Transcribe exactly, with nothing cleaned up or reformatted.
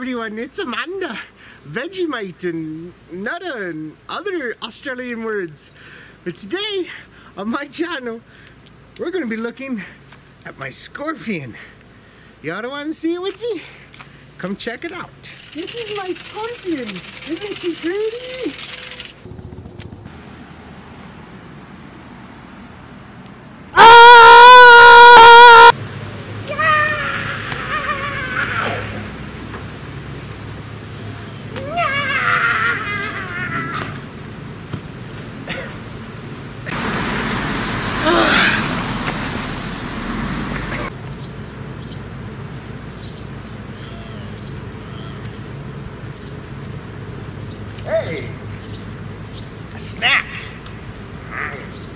everyone, it's Amanda, Vegemite and Nutta and other Australian words. But today, on my channel, we're going to be looking at my scorpion. Y'all want to see it with me? Come check it out. This is my scorpion. Isn't she pretty? Hey, a snack.